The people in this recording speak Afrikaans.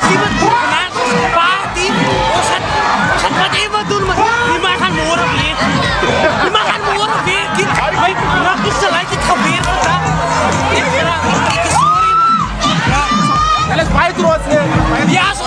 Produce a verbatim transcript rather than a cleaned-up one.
iemand vanuit onze party, ons had, ons had wat even doen, maar die mag gaan morgen weer. Die mag gaan morgen weer, kind. Maar nog is te laat, het gebeurt vandaag. Ik vraag, ik is sorry, man. Hulle is baie trots, hè. Ja,